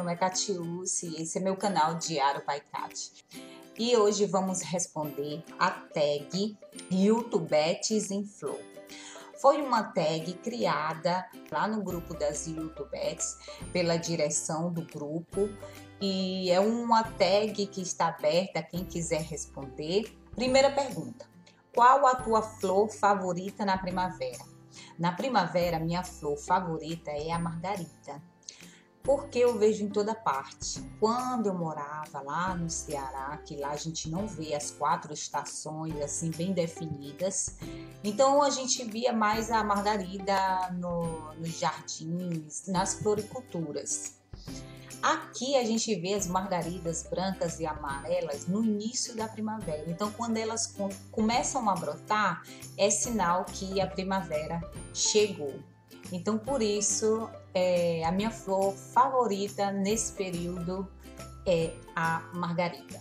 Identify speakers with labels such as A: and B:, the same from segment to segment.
A: nome é Catiúce e esse é meu canal Diário by Cati. E hoje vamos responder a tag YouTubettes em Flor. Foi uma tag criada lá no grupo das YouTubettes pela direção do grupo e é uma tag que está aberta a quem quiser responder. Primeira pergunta: qual a tua flor favorita na primavera? Na primavera, minha flor favorita é a margarida, porque eu vejo em toda parte. Quando eu morava lá no Ceará, que lá a gente não vê as 4 estações assim bem definidas, então a gente via mais a margarida nos jardins, nas floriculturas. Aqui a gente vê as margaridas brancas e amarelas no início da primavera. Então, quando elas começam a brotar, é sinal que a primavera chegou. Então, por isso, a minha flor favorita nesse período é a margarida.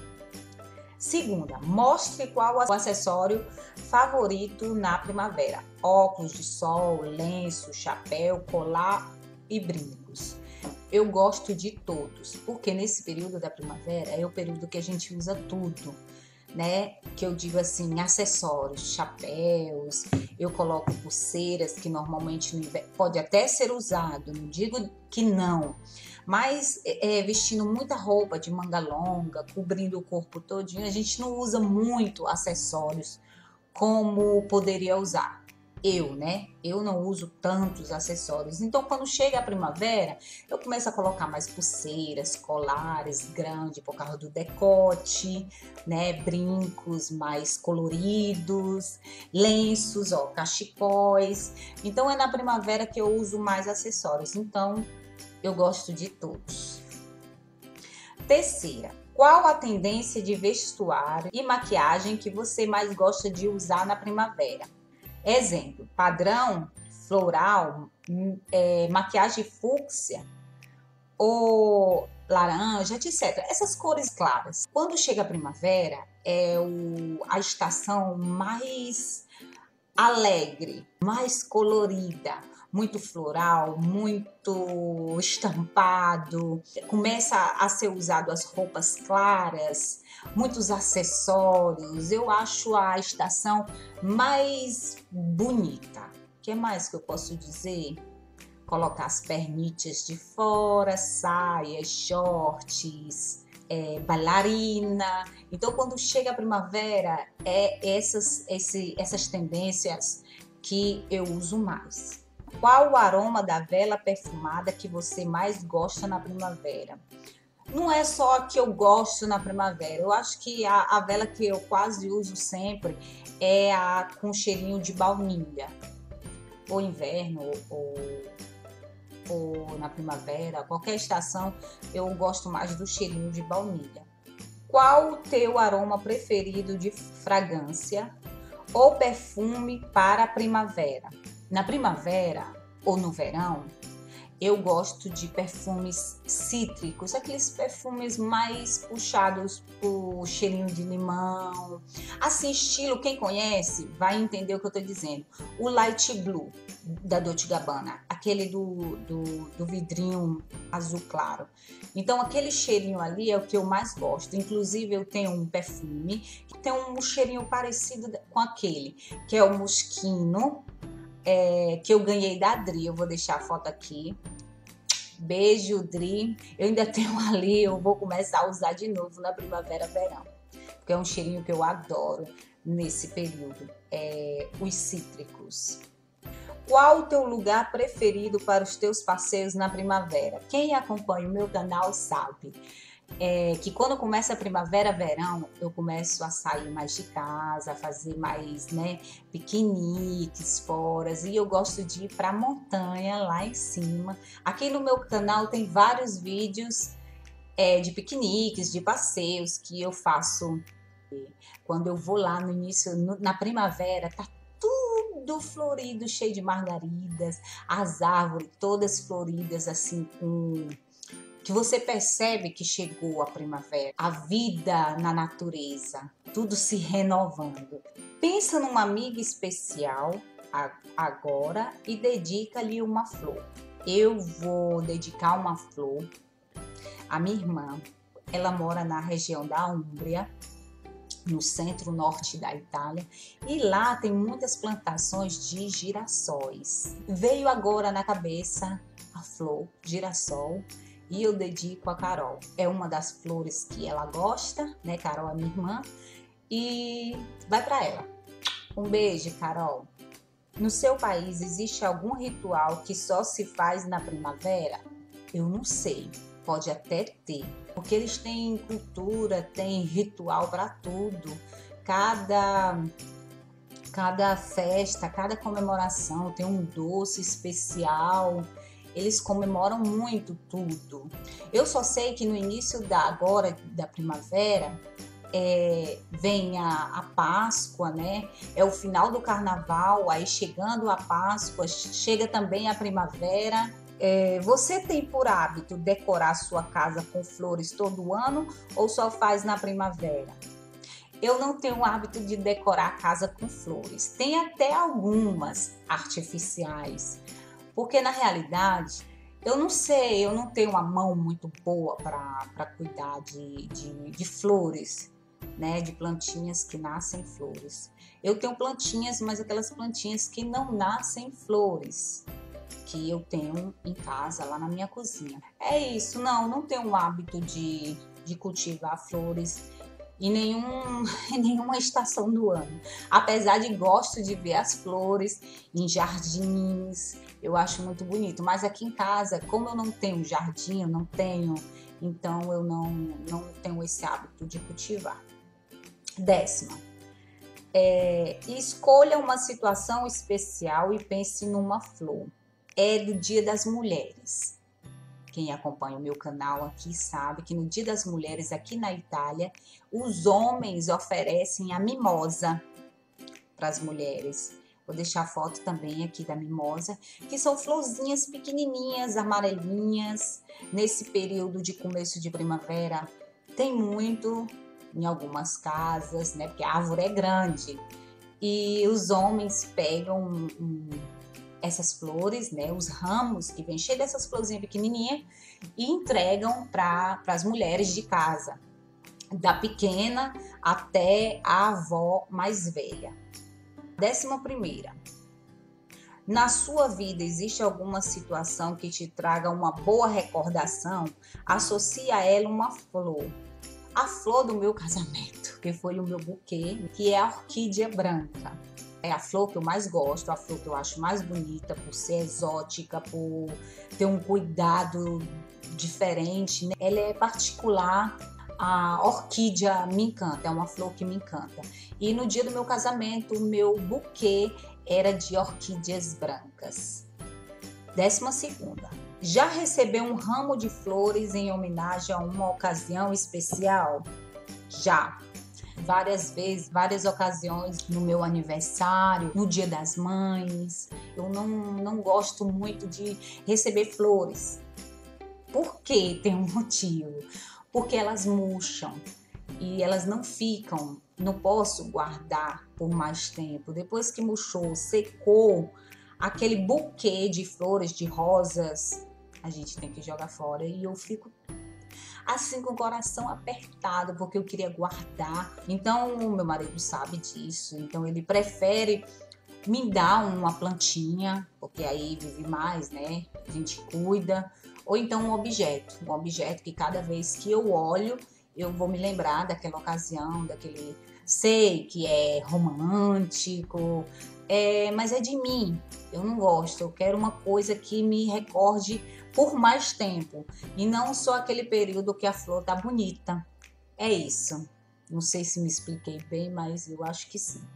A: Segunda, mostre qual o acessório favorito na primavera. Óculos de sol, lenço, chapéu, colar e brincos. Eu gosto de todos, porque nesse período da primavera é o período que a gente usa tudo, né? Que eu digo assim, acessórios, chapéus, eu coloco pulseiras que normalmente pode até ser usado, não digo que não, mas vestindo muita roupa de manga longa, cobrindo o corpo todinho, a gente não usa muito acessórios como poderia usar. Eu não uso tantos acessórios. Então, quando chega a primavera, eu começo a colocar mais pulseiras, colares grandes por causa do decote, né? Brincos mais coloridos, lenços, cachecóis. Então, é na primavera que eu uso mais acessórios. Então, eu gosto de todos. Terceira, qual a tendência de vestuário e maquiagem que você mais gosta de usar na primavera? Exemplo, padrão, floral, maquiagem fúcsia ou laranja, etc. Essas cores claras. Quando chega a primavera, é a estação mais alegre, mais colorida, muito floral, muito estampado. Começa a ser usado as roupas claras, muitos acessórios. Eu acho a estação mais bonita. O que mais que eu posso dizer? Colocar as pernitas de fora, saias, shorts, bailarina. Então, quando chega a primavera, essas tendências que eu uso mais. Qual o aroma da vela perfumada que você mais gosta na primavera? Não é só a que eu gosto na primavera. Eu acho que a vela que eu quase uso sempre é a com cheirinho de baunilha. Ou inverno, ou na primavera, qualquer estação, eu gosto mais do cheirinho de baunilha. Qual o teu aroma preferido de fragrância ou perfume para a primavera? Na primavera ou no verão, eu gosto de perfumes cítricos, aqueles perfumes mais puxados por cheirinho de limão. Assim, estilo, quem conhece vai entender o que eu tô dizendo. O Light Blue da Dolce & Gabbana, aquele do vidrinho azul claro. Então, aquele cheirinho ali é o que eu mais gosto. Inclusive, eu tenho um perfume que tem um cheirinho parecido com aquele, que é o Moschino, que eu ganhei da Adri. Eu vou deixar a foto aqui. Beijo, Dri. Eu ainda tenho ali, eu vou começar a usar de novo na primavera, verão, porque é um cheirinho que eu adoro nesse período. Os cítricos. Qual o teu lugar preferido para os teus passeios na primavera? Quem acompanha o meu canal sabe que quando começa a primavera, verão, eu começo a sair mais de casa, a fazer mais, piqueniques fora, e eu gosto de ir para a montanha lá em cima. Aqui no meu canal tem vários vídeos de piqueniques, de passeios que eu faço quando eu vou lá no início, na primavera, tá tudo florido, cheio de margaridas, as árvores todas floridas assim, que você percebe que chegou a primavera, a vida na natureza, tudo se renovando. Pensa numa amiga especial agora e dedica-lhe uma flor. Eu vou dedicar uma flor A minha irmã, ela mora na região da Úmbria, no centro-norte da Itália, e lá tem muitas plantações de girassóis. Veio agora na cabeça a flor girassol e eu dedico a Carol. É uma das flores que ela gosta, né? Carol é minha irmã, e vai para ela. Um beijo, Carol. No seu país existe algum ritual que só se faz na primavera? Eu não sei, pode até ter, porque eles têm cultura, têm ritual para tudo. Cada festa, cada comemoração tem um doce especial. Eles comemoram muito tudo. Eu só sei que no início agora da primavera vem a Páscoa, né? É o final do carnaval, aí chegando a Páscoa, chega também a primavera. Você tem por hábito decorar sua casa com flores todo ano ou só faz na primavera? Eu não tenho o hábito de decorar a casa com flores. Tem até algumas artificiais, porque na realidade eu não sei, eu não tenho uma mão muito boa para cuidar de flores, né? De plantinhas que nascem flores. Eu tenho plantinhas, mas aquelas plantinhas que não nascem flores, que eu tenho em casa, lá na minha cozinha. É isso, não tenho o hábito de cultivar flores em nenhuma estação do ano. Apesar de gosto de ver as flores em jardins, eu acho muito bonito. Mas aqui em casa, como eu não tenho jardim, então eu não tenho esse hábito de cultivar. 10ª. Escolha uma situação especial e pense numa flor. É do Dia das Mulheres. Quem acompanha o meu canal aqui sabe que no Dia das Mulheres aqui na Itália, os homens oferecem a mimosa para as mulheres. Vou deixar a foto também aqui da mimosa, que são florzinhas pequenininhas, amarelinhas. Nesse período de começo de primavera, tem muito em algumas casas, né? Porque a árvore é grande. E os homens pegam essas flores, né, os ramos que vem cheio dessas florzinhas pequenininhas e entregam para as mulheres de casa, da pequena até a avó mais velha. 11ª. Na sua vida existe alguma situação que te traga uma boa recordação? Associe a ela uma flor. A flor do meu casamento, que foi o meu buquê, que é a orquídea branca. É a flor que eu mais gosto, a flor que eu acho mais bonita, por ser exótica, por ter um cuidado diferente, né? Ela é particular, a orquídea me encanta, é uma flor que me encanta. E no dia do meu casamento, o meu buquê era de orquídeas brancas. 12ª. Já recebeu um ramo de flores em homenagem a uma ocasião especial? Já. Várias vezes, várias ocasiões, no meu aniversário, no Dia das Mães. Eu não gosto muito de receber flores. Por quê? Tem um motivo. Porque elas murcham e elas não ficam, não posso guardar por mais tempo. Depois que murchou, secou, aquele buquê de flores, de rosas, a gente tem que jogar fora e eu fico assim com o coração apertado, porque eu queria guardar. Então, o meu marido sabe disso, então ele prefere me dar uma plantinha, porque aí vive mais, né? A gente cuida. Ou então um objeto que cada vez que eu olho, eu vou me lembrar daquela ocasião, daquele... Sei que é romântico, mas é de mim. Eu não gosto, eu quero uma coisa que me recorde por mais tempo e não só aquele período que a flor tá bonita. É isso. Não sei se me expliquei bem, mas eu acho que sim.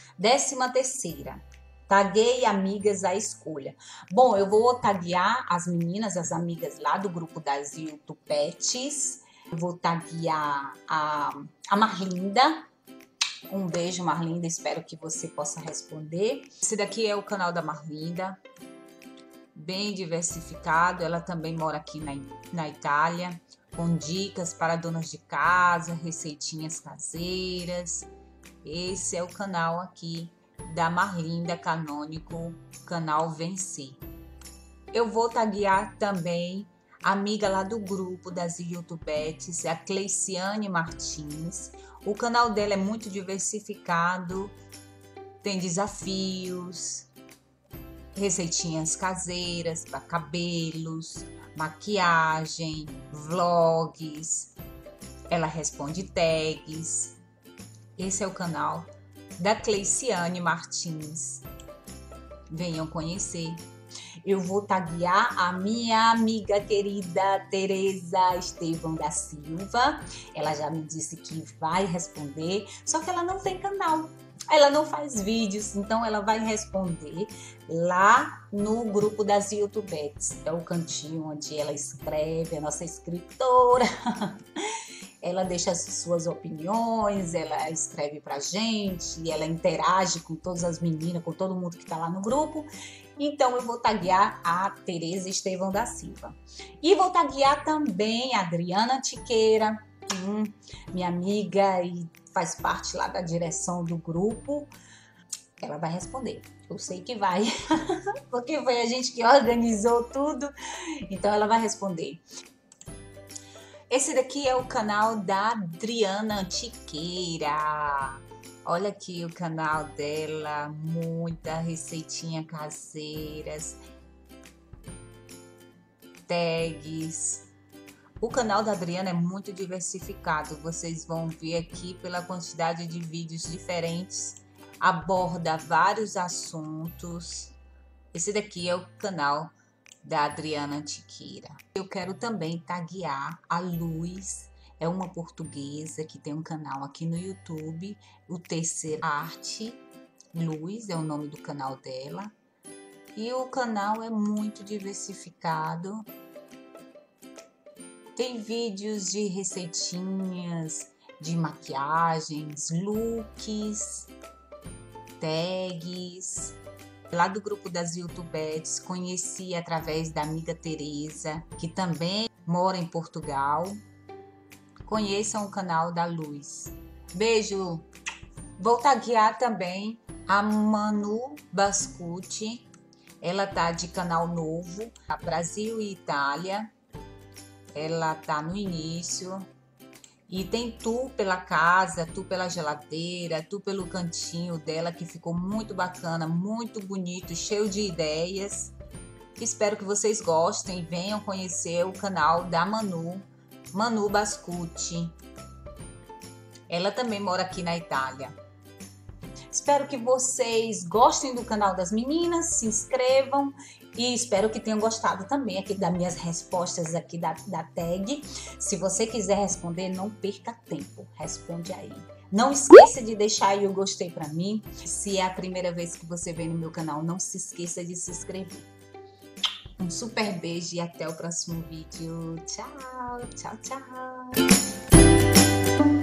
A: 13ª. Taguei amigas à escolha. Bom, eu vou taguear as meninas, as amigas lá do grupo das YouTubettes. Eu vou taguear a Marlinda. Um beijo, Marlinda, espero que você possa responder. Esse daqui é o canal da Marlinda, bem diversificado. Ela também mora aqui na Itália, com dicas para donas de casa, receitinhas caseiras. Esse é o canal aqui da Marlinda Canônico, canal Vencer. Eu vou taguear também amiga lá do grupo das YouTubettes, a Cleiciane Martins. O canal dela é muito diversificado, tem desafios, receitinhas caseiras para cabelos, maquiagem, vlogs. Ela responde tags. Esse é o canal da Cleiciane Martins. Venham conhecer. Eu vou taguear a minha amiga querida Tereza Estevão da Silva. Ela já me disse que vai responder, só que ela não tem canal. Ela não faz vídeos, então ela vai responder lá no grupo das YouTubettes. É o cantinho onde ela escreve, a nossa escritora. Ela deixa as suas opiniões, ela escreve pra gente, ela interage com todas as meninas, com todo mundo que tá lá no grupo. Então eu vou taguear a Tereza Estevão da Silva. E vou taguear também a Adriana Tiqueira, minha amiga e faz parte lá da direção do grupo. Ela vai responder. Eu sei que vai, porque foi a gente que organizou tudo. Então ela vai responder. Esse daqui é o canal da Adriana Tiqueira. Olha aqui o canal dela, muita receitinha caseiras, tags. O canal da Adriana é muito diversificado, vocês vão ver aqui pela quantidade de vídeos diferentes, aborda vários assuntos. Esse daqui é o canal da Adriana Tiqueira. Eu quero também taguear a Luz, é uma portuguesa que tem um canal aqui no YouTube, o Terceira Arte. Luz é o nome do canal dela. E o canal é muito diversificado. Tem vídeos de receitinhas, de maquiagens, looks, tags. Lá do grupo das YouTubettes, conheci através da amiga Tereza, que também mora em Portugal. Conheçam o canal da Luz. Beijo! Vou taguear também a Manu Bascuti. Ela tá de canal novo, Brasil e Itália. Ela tá no início. E tem tour pela casa, tour pela geladeira, tour pelo cantinho dela, que ficou muito bacana, muito bonito, cheio de ideias. Espero que vocês gostem e venham conhecer o canal da Manu Bascuti. Ela também mora aqui na Itália. Espero que vocês gostem do canal das meninas, se inscrevam e espero que tenham gostado também aqui das minhas respostas aqui da tag. Se você quiser responder, não perca tempo, responde aí. Não esqueça de deixar aí o gostei pra mim. Se é a primeira vez que você vem no meu canal, não se esqueça de se inscrever. Um super beijo e até o próximo vídeo. Tchau, tchau, tchau.